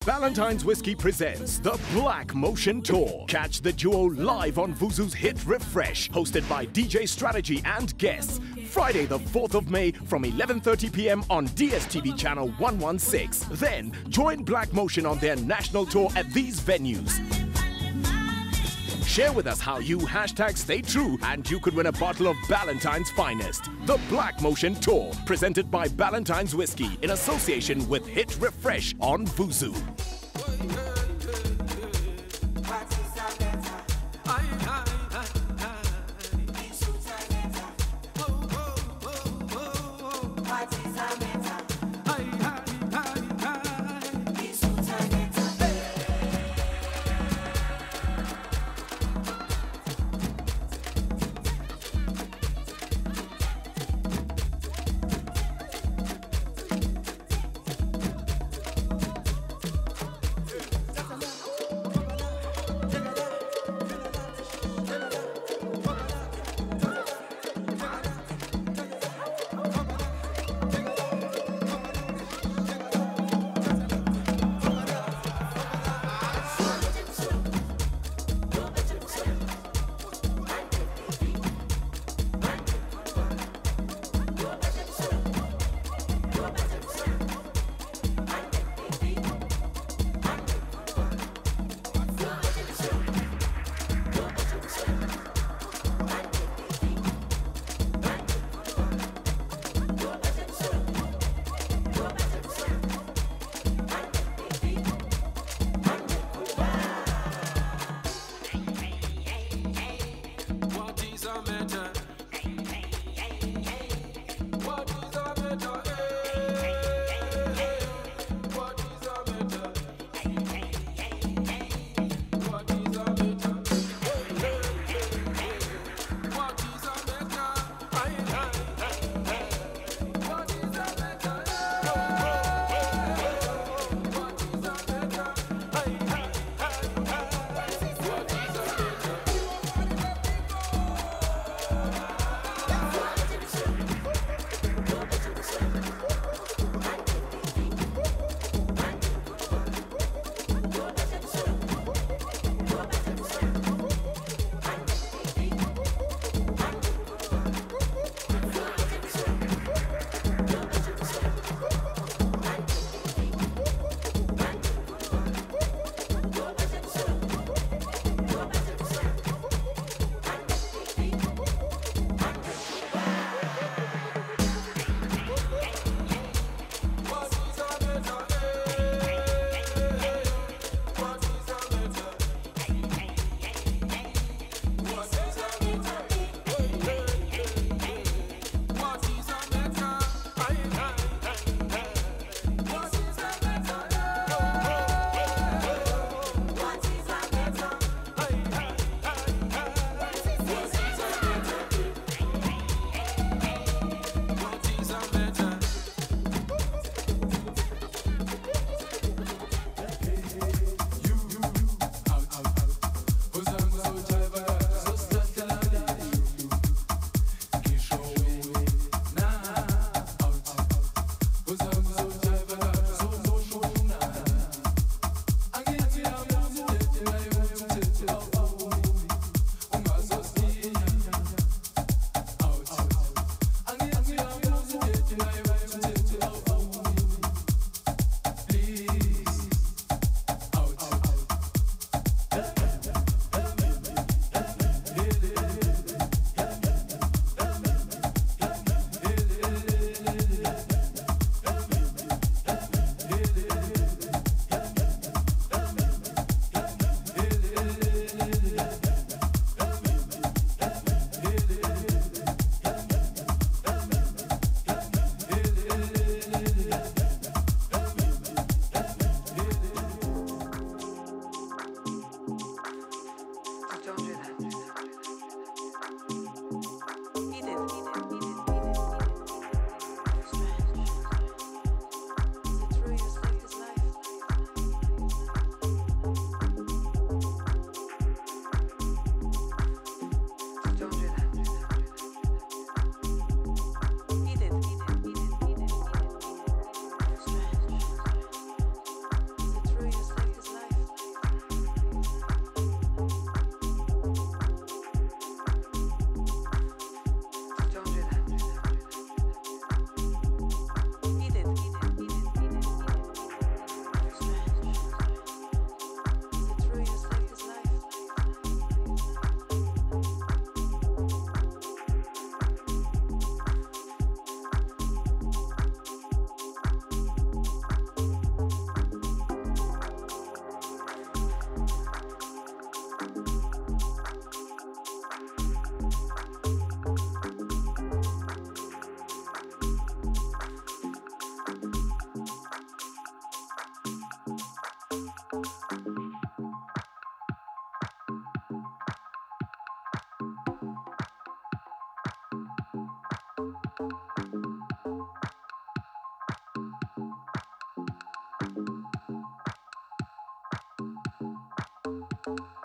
Ballantine's Whiskey presents the Black Motion Tour. Catch the duo live on Vuzu's hit Refresh, hosted by DJ Strategy and guests. Friday the 4th of May from 11:30 p.m. on DSTV channel 116. Then join Black Motion on their national tour at these venues. Share with us how you #stay true and you could win a bottle of Ballantine's finest. The Black Motion Tour, presented by Ballantine's Whiskey in association with Hit Refresh on Vuzu. you.